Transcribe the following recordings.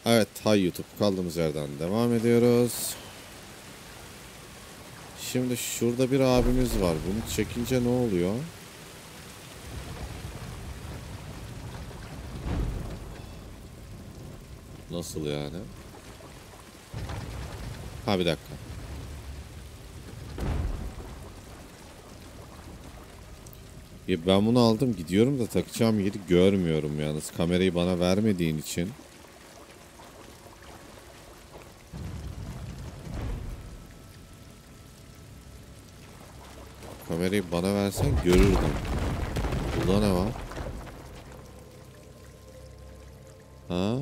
Evet, hay YouTube, kaldığımız yerden devam ediyoruz. Şimdi şurada bir abimiz var. Bunu çekince ne oluyor? Nasıl yani? Ha, bir dakika. Ya ben bunu aldım, gidiyorum da takacağım yeri görmüyorum yalnız. Kamerayı bana vermediğin için. Kamerayı bana versen görürdüm. Burada ne var? Ha.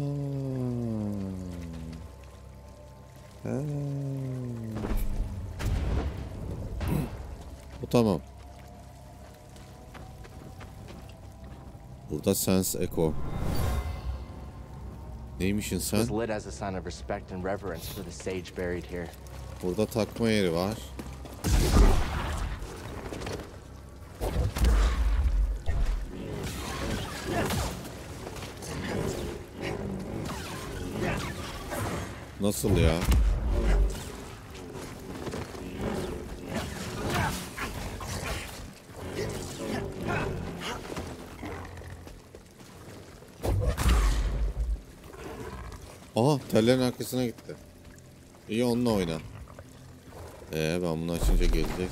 Ha. Bu tamam. Burada Sense Echo. Neymişin sen? Was lit as a sign of respect and reverence for the sage buried here. Burada takma yeri var. Nasıl ya? Aha, tellerin arkasına gitti. İyi, onunla oyna. Ben bunu açınca gelecek.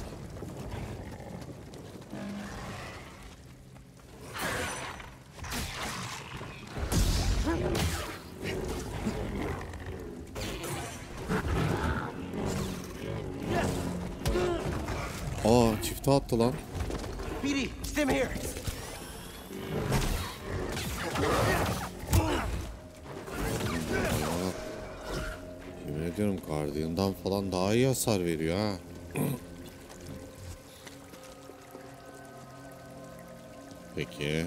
Çifte attı lan. BD, stim here. Yemin ediyorum Guardian'dan falan daha iyi hasar veriyor ha. Peki.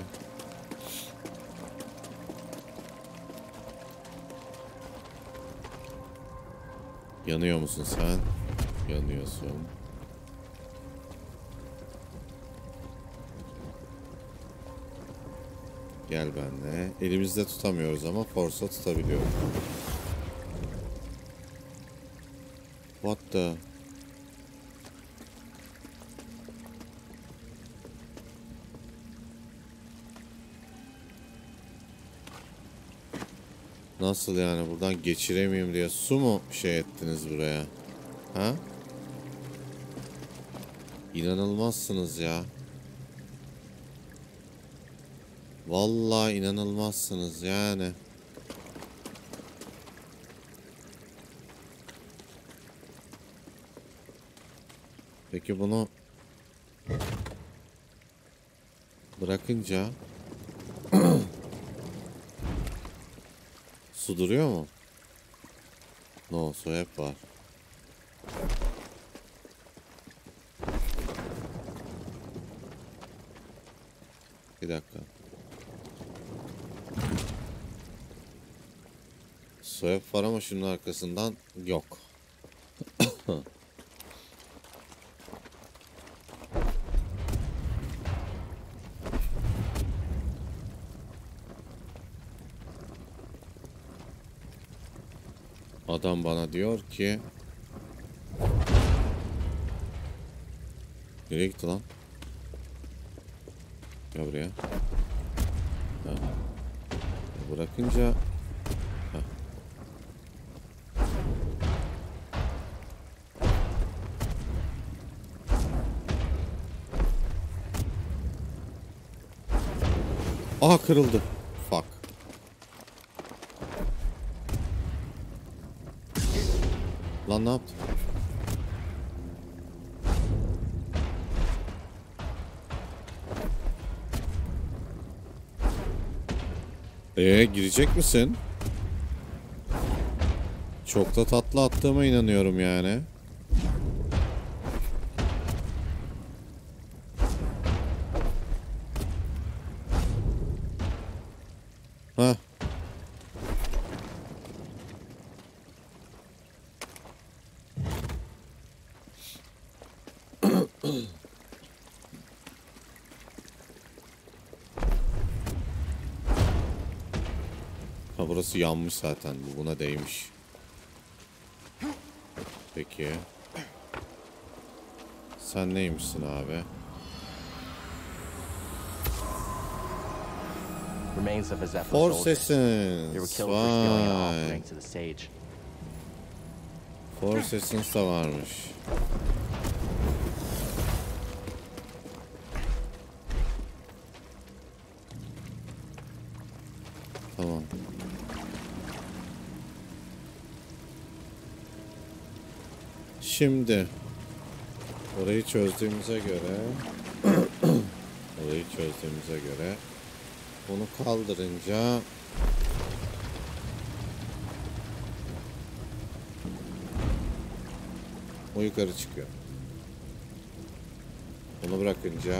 Yanıyor musun sen? Yanıyorsun. Gel benimle. Elimizde tutamıyoruz ama Force'a tutabiliyoruz. What the? Nasıl yani, buradan geçiremeyeyim diye su mu şey ettiniz buraya? Ha? İnanılmazsınız ya. Vallahi inanılmazsınız yani. Peki bunu bırakınca su duruyor mu? No, su hep var. Bir dakika. Su hep var ama şunun arkasından yok. Adam bana diyor ki... Nereye gitti lan? Gel buraya. Ha. Bırakınca... Ha. Aha, kırıldı. Fuck. Lan ne yaptın? Girecek misin? Çok da tatlı attığıma inanıyorum yani. Hah. Ha, burası yanmış zaten. Bu buna değmiş. Peki. Sen neymişsin abi? Remains of a Zephyr Force soldier. They were Essence. killed for stealing an Vay. offering to the sage. Force Essence da varmış. Tamam. Şimdi orayı çözdüğümüze göre bunu kaldırınca o yukarı çıkıyor. Bunu bırakınca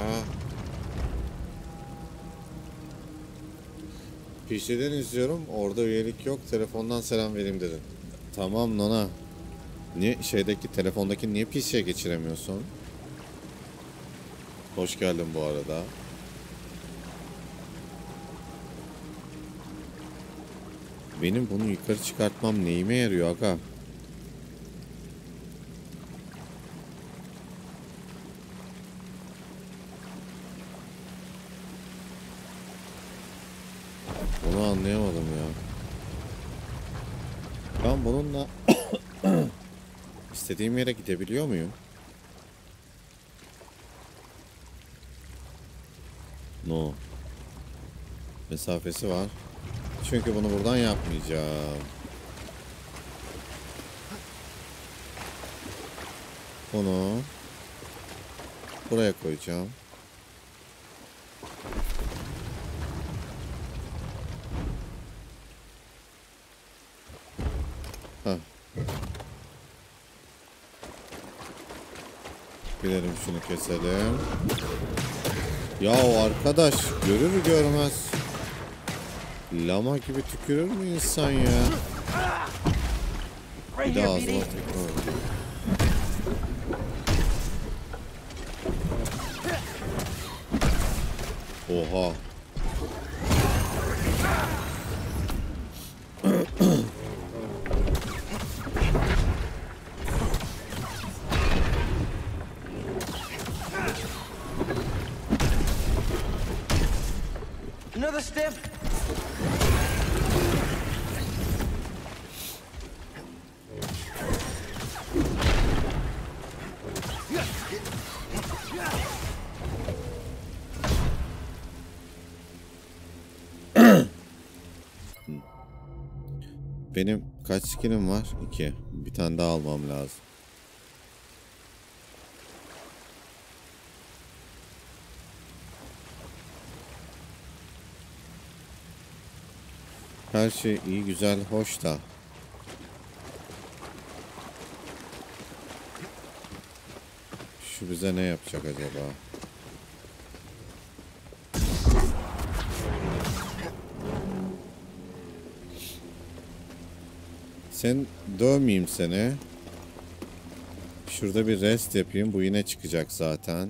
PC'den izliyorum. Orada üyelik yok. Telefondan selam vereyim dedin. Tamam Nona. Niye telefondaki niye PC'ye geçiremiyorsun? Hoş geldin bu arada. Benim bunu yukarı çıkartmam neyime yarıyor aga? Bunu anlayamadım ya. Ben bununla istediğim yere gidebiliyor muyum? No. Mesafesi var. Çünkü bunu buradan yapmayacağım. Bunu buraya koyacağım. Heh. Gidelim şunu keselim. Ya arkadaş görür görmez lama gibi tükürür mü insan ya? Bir de ağzıma tekme oldu. Oha. Another step. Benim kaç skinim var? 2. Bir tane daha almam lazım. Her şey iyi, güzel, hoş da. Şu bize ne yapacak acaba? Sen dövmeyeyim seni. Şurada bir rest yapayım. Bu yine çıkacak zaten.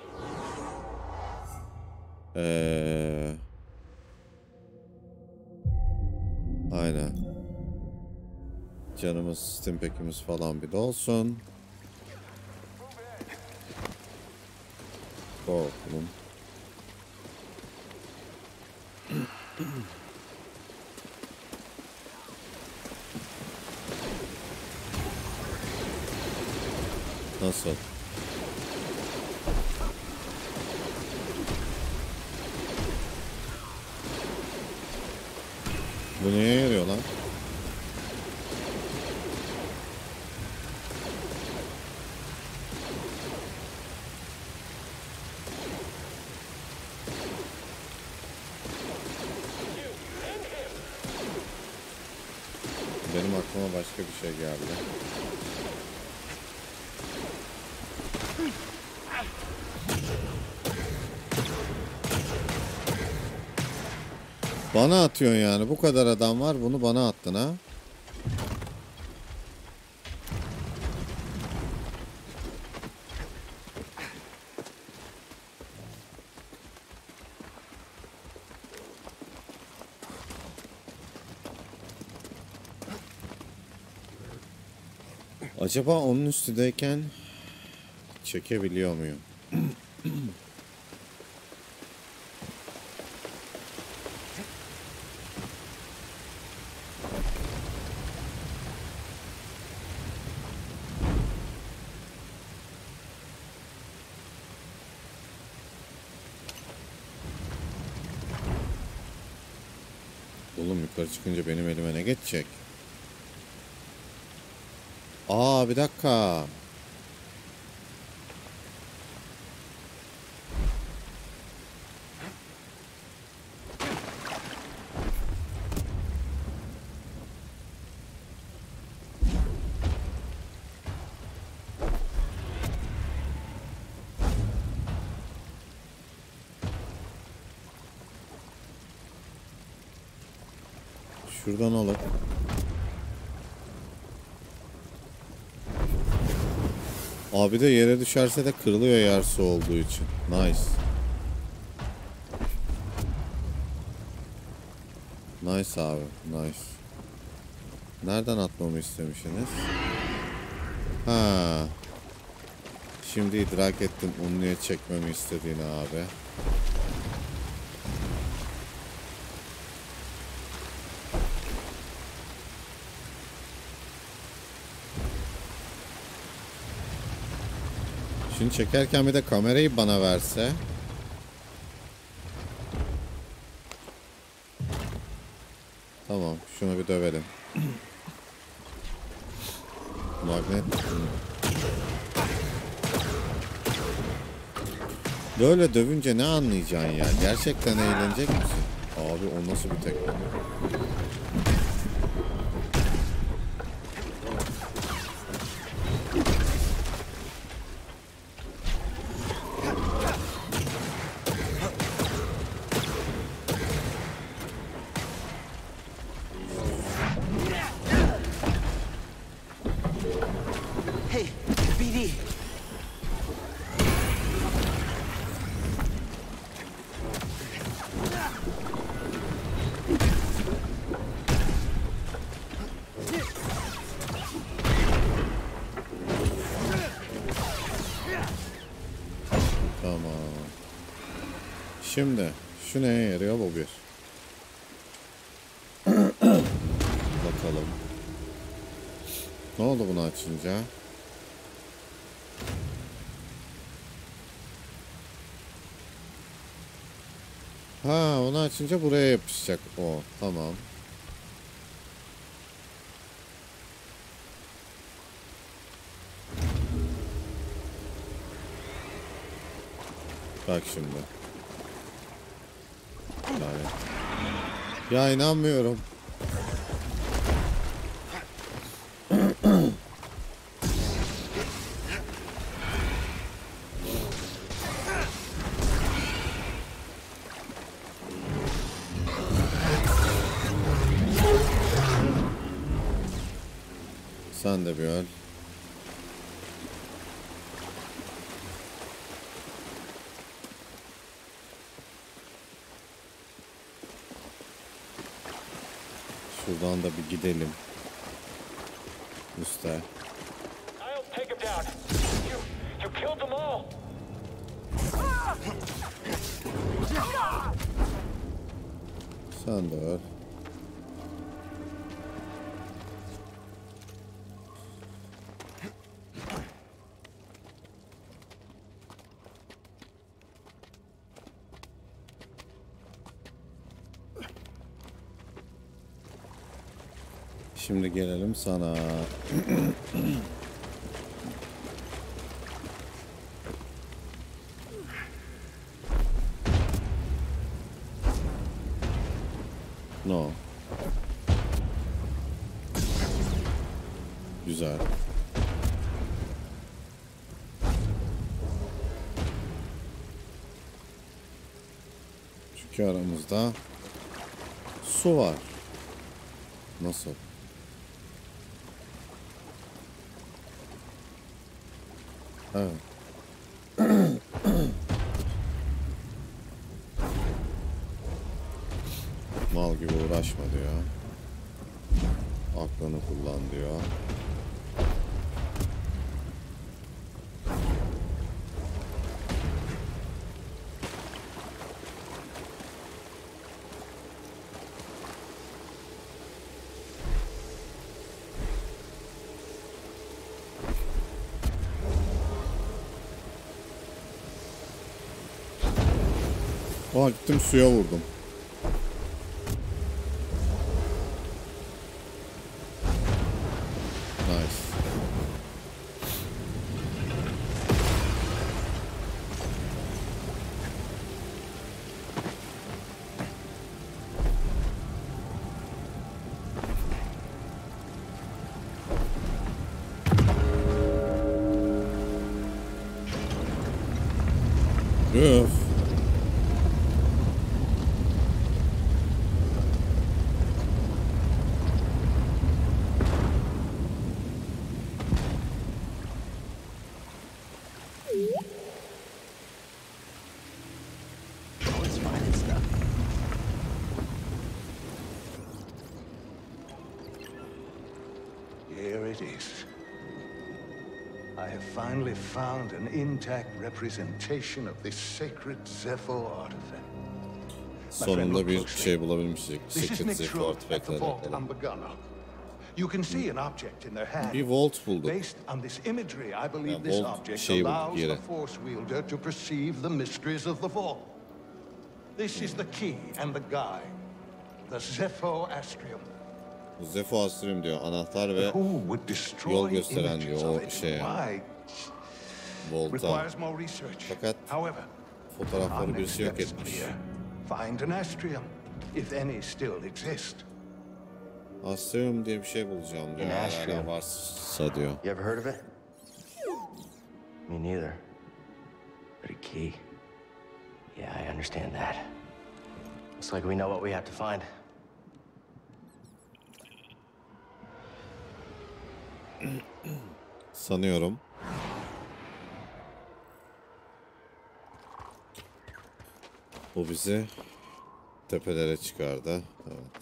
Aynen. Canımız, stimpak'imiz falan bir dolsun. Korkulum. Nasıl? Bu neye yarıyor lan? Benim aklıma başka bir şey geldi. Bana atıyorsun yani. Bu kadar adam var. Bunu bana attın ha. Acaba onun üstündeyken çekebiliyor muyum? Oğlum yukarı çıkınca benim elime ne geçecek? Aa, bir dakika. Şuradan alıp abi de yere düşerse de kırılıyor yer su olduğu için. Nice. Nice abi. Nice. Nereden atmamı istemişsiniz? Ha. Şimdi idrak ettim unluya çekmemi istediğini abi. Şimdi çekerken bir de kamerayı bana verse. Tamam, şunu bir dövelim. Magnet. Böyle dövünce ne anlayacaksın ya? Gerçekten eğlenecek misin? Abi o nasıl bir tekme? Hey, BD. Tamam. Şimdi şu neye yarıyor bu bir? Bakalım. Ne oldu bunu açınca? Ha, onu açınca buraya yapışacak o. Tamam. Bak şimdi. Ya inanmıyorum. Sen de bir öl. Şuradan da bir gidelim. Üste. I'll take him down. You killed them all. Sen de öl. Şimdi gelelim sana. No. Güzel. Çünkü aramızda su var. Nasıl? Evet. Mal gibi uğraşma diyor. Aklını kullan diyor. Aa, gittim suya vurdum. Nice. Öf. Always finding stuff. Here it is. I have finally found an intact representation of this sacred Zepho artifact. Sonunda bir şey bulabilmiştik. This is Secret Nick Zephyr Troll at the artifact'le vault alakalı. Ambagana. You can see an object in their hand. Bir vault bulduk. Based on this imagery, I believe Ya, this vault object şeyi bulduk, allows yere. the Force wielder to perceive the mysteries of the vault. This is the key and the guide. The Zepho Astrium. Zepho Astrium diyor. Anahtar ve Who would destroy yol gösteren images diyor of o it? şeye. Why? Volt'a. Requires more research. Fakat However, our fotoğrafları next birisi yok step is etmiş. clear. Find an Astrium, if any still exist. Astrium diye bir şey bulacağım diyor. An Eğer Astrium. hala varsa diyor. You ever heard of it? Me neither. But a key. Yeah, I understand that. Looks like we know what we have to find. Sanıyorum. Bu bizi tepelere çıkardı. Evet.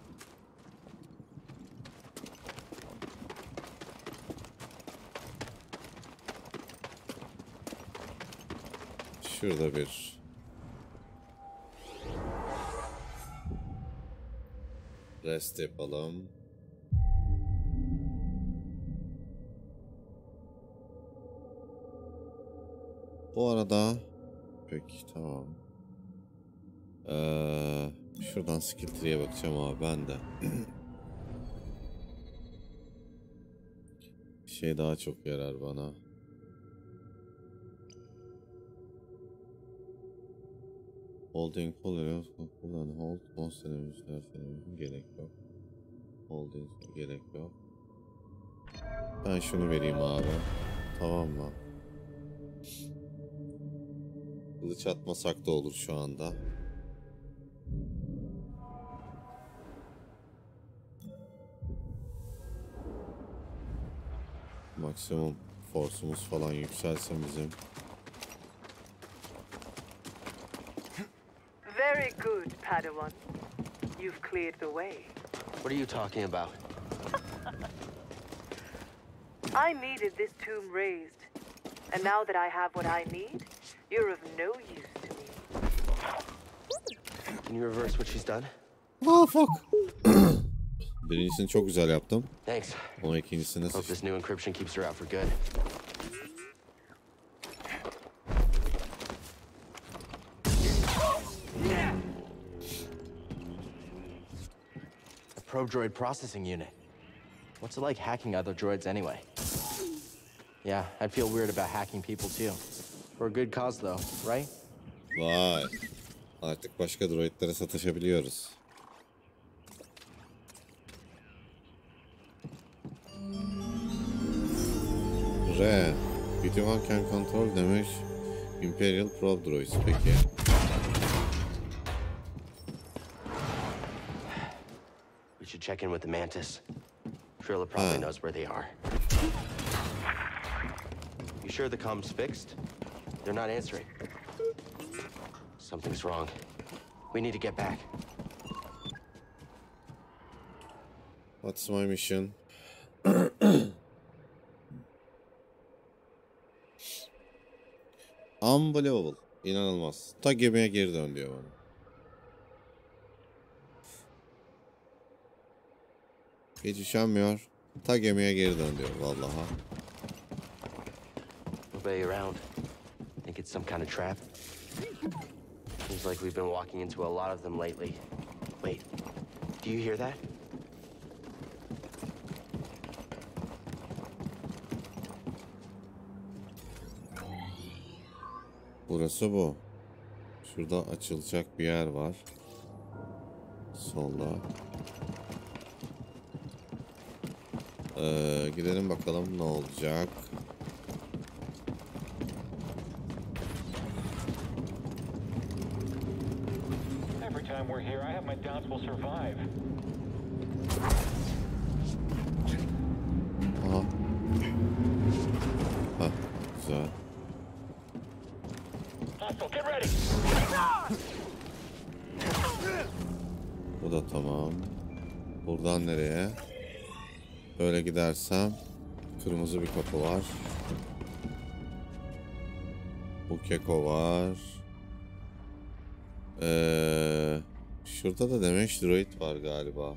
Şurada bir rest yapalım. Bu arada peki tamam. Şuradan skill tree'ye bakacağım abi ben de. Şey daha çok yarar bana. Holding kullanıyor. Kullan hold. Monster enemizler gerek yok. Holding gerek yok. Ben şunu vereyim abi. Tamam mı? Kılıç atmasak da olur şu anda. Maksimum force'umuz falan yükselsin bizim. Very good, Padawan. You've cleared the way. What are you talking about? I needed this tomb raised. And now that I have what I need, you're of no use to me. Can you reverse what she's done? Ah fuck. Birincisini çok güzel yaptım. Thanks. Ama ikincisini Hope this new encryption keeps her out for good. A probe droid processing unit. What's it like hacking other droids anyway? Yeah, I'd feel weird about hacking people too. For a good cause though, right? Vay. Artık başka droidlere sataşabiliyoruz. R. Video can control damage Imperial Probe Droids peki. We should check in with the Mantis. Trilla probably knows where they are. You sure the comm's fixed? They're not answering. Something's wrong. We need to get back. What's my mission? Unbelievable. İnanılmaz. Ta gemiye geri dön diyor bana. Hiç üşenmiyor. Ta gemiye geri dön diyor vallahi. Nobody around. Think it's some kind of trap? Seems like we've been walking into a lot of them lately. Wait, do you hear that? Burası bu. Şurada açılacak bir yer var. Solda. Gidelim bakalım ne olacak. Every time we're here, I have my doubts we'll survive. Aha. Hah, güzel. Hostile, get ready! Bu da tamam. Buradan nereye? Böyle gidersem kırmızı bir kapı var. Bu keko var. Şurada da damage droid var galiba.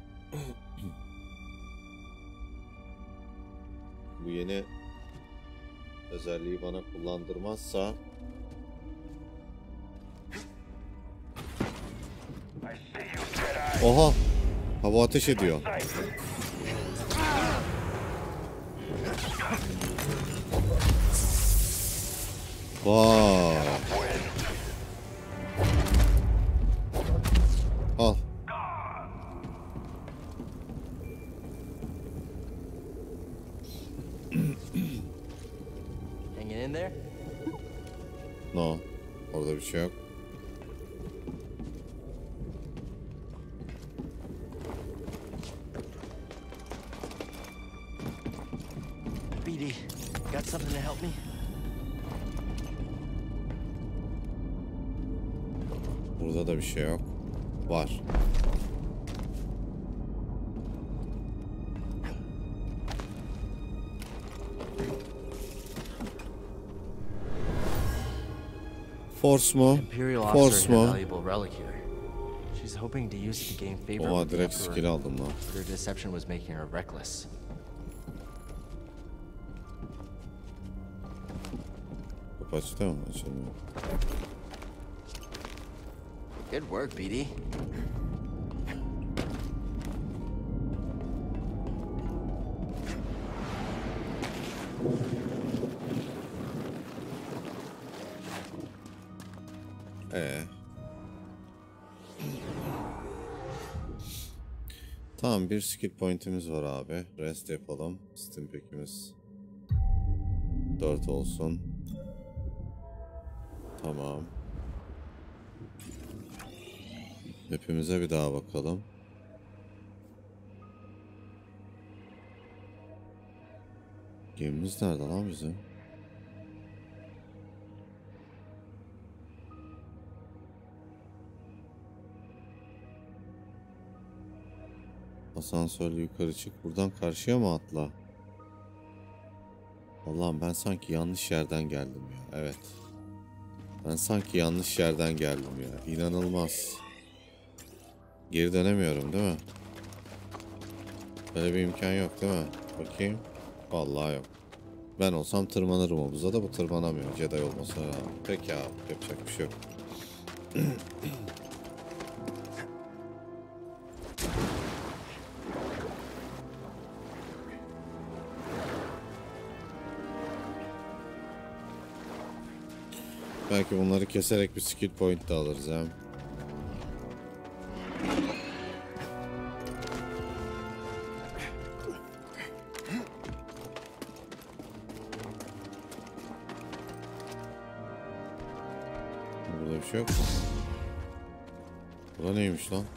Bu yeni özelliği bana kullandırmazsa oha! Hava ateş ediyor. Vay. Al. Hanging in there? No. Orada bir şey yok. BD, got something to help me? Burada da bir şey yok. Var. Force mu? Imperial Force officer had a mu? valuable relic here. She's hoping to use it to gain favor Oha, with the direkt Emperor, skill aldım lan. but her deception was making her reckless. Kapı açtı mı? Açılmıyor. Good work, BD. Tamam, bir skill point'imiz var abi. Rest yapalım. Steam pack'imiz 4 olsun. Tamam. Hepimize bir daha bakalım. Gemimiz nerede lan bizim? Asansörle yukarı çık. Buradan karşıya mı atla? Allah'ım, ben sanki yanlış yerden geldim ya. Evet. Ben sanki yanlış yerden geldim ya. İnanılmaz. Geri dönemiyorum değil mi? Böyle bir imkan yok değil mi? Bakayım. Vallahi yok. Ben olsam tırmanırım omuza da bu tırmanamıyor. Jedi olmasına rağmen. Peki abi, yapacak bir şey yok. Belki bunları keserek bir skill point de alırız hem. Burada bir şey yok mu? Burada neymiş lan?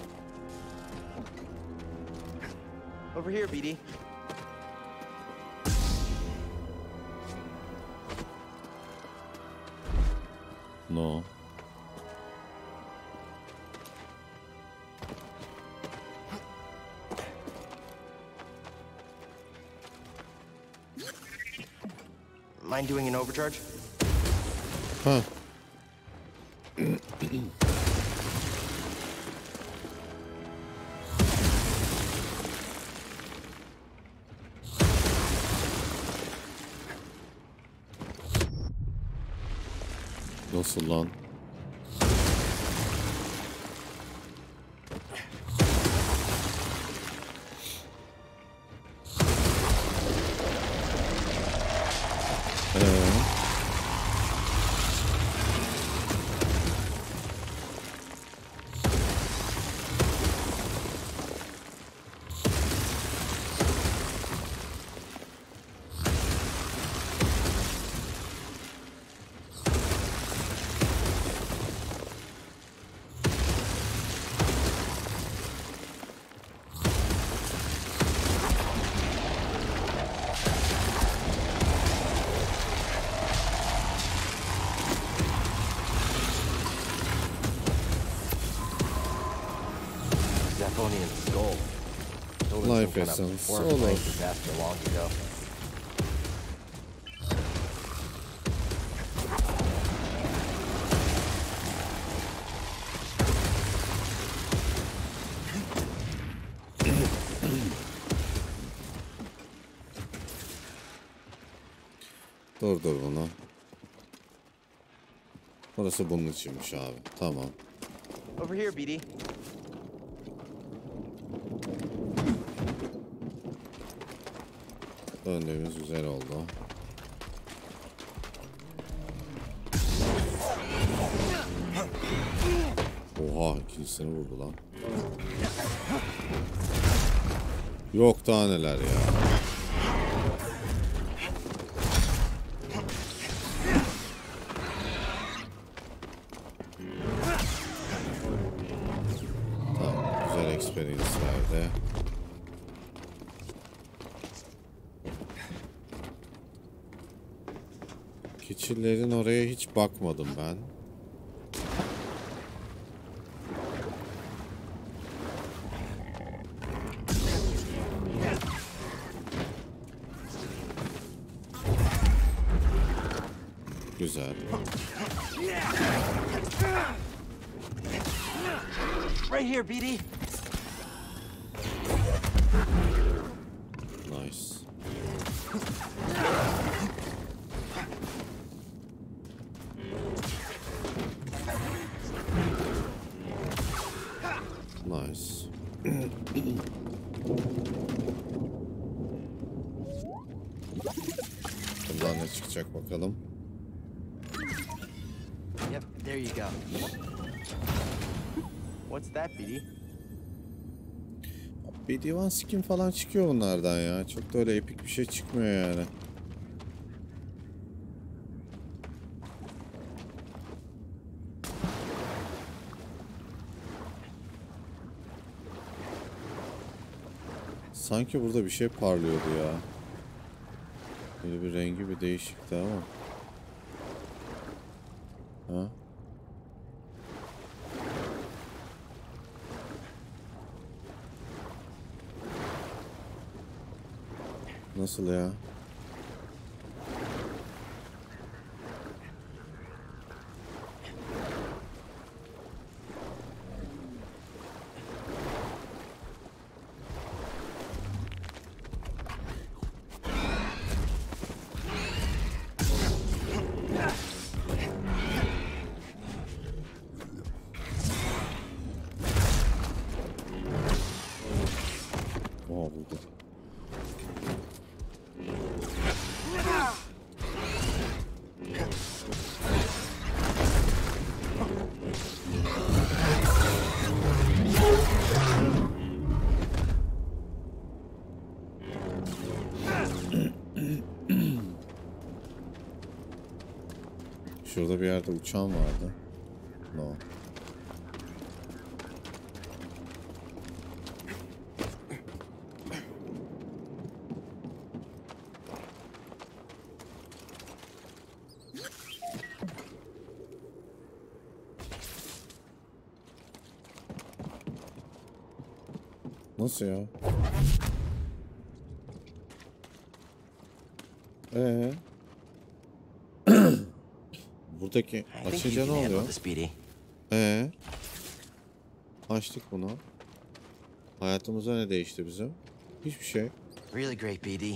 Over here, BD. No. Mind doing an overcharge? Ha. Nasıl lan? Draconian skull. Built in Life some kind of essence, foreign solo. plane disaster long ago. Dur bunu. Burası bunun içinmiş abi. Tamam. Over here, BD. Döndüğümüz güzel oldu. Oha, ikincisini vurdu lan. Yok daha neler ya. Tamam, güzel experience verdi. Keçilerin oraya hiç bakmadım ben. Güzel. Right here, BD. Nice. Nice. Buradan ne çıkacak bakalım. Yep, there you go. What's that, BD? Bir divan skin falan çıkıyor bunlardan ya. Çok da öyle epik bir şey çıkmıyor yani. Sanki burada bir şey parlıyordu ya. Böyle bir rengi bir değişikti ama. Ha? Nasıl ya? Oha burada. Şurada bir yerde uçağım vardı. No. Nasıl ya? Buradaki I think you açınca ne can handle oluyor? this, BD. Açtık bunu. Hayatımızda ne değişti bizim? Hiçbir şey. Really great, BD.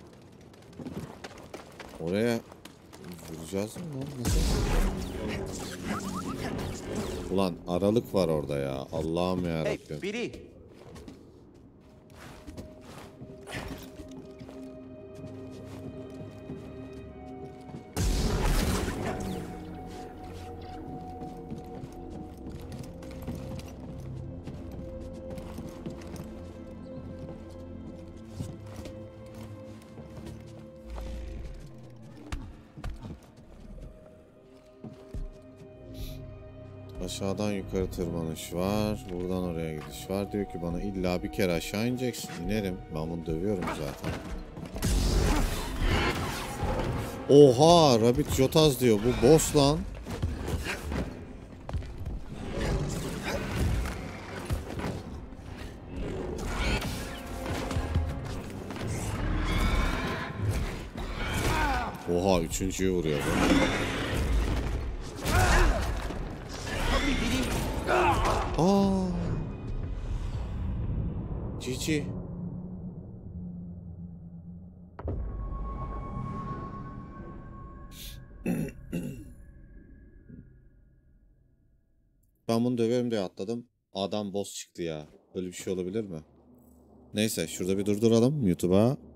Oraya vuracağız mı lan? Nasıl? Ulan aralık var orada ya. Allah'ım Hey, yarabbim. BD. Aşağıdan yukarı tırmanış var. Buradan oraya gidiş var. Diyor ki bana illa bir kere aşağı ineceksin. İnerim. Ben bunu dövüyorum zaten. Oha! Rabbit Jotaz diyor. Bu boss lan. Oha, üçüncüyü vuruyor bu. Aa. GG. Ben bunu döverim diye atladım. Adam boss çıktı ya. Böyle bir şey olabilir mi? Neyse, şurada bir durduralım YouTube'a.